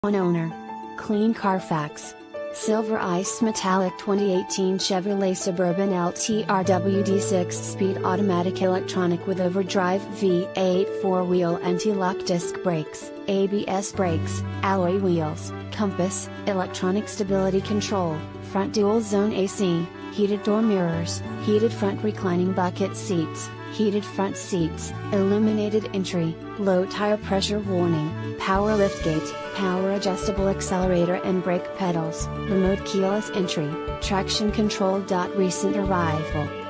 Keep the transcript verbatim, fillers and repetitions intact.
One-Owner. Clean Carfax. Silver Ice Metallic twenty eighteen Chevrolet Suburban L T R W D six-speed automatic electronic with Overdrive V eight four-wheel anti-lock disc brakes, A B S brakes, alloy wheels, compass, electronic stability control, front dual-zone A C, heated door mirrors, heated front reclining bucket seats, heated front seats, illuminated entry, low tire pressure warning, power liftgate, power adjustable accelerator and brake pedals, remote keyless entry, traction control. Recent arrival.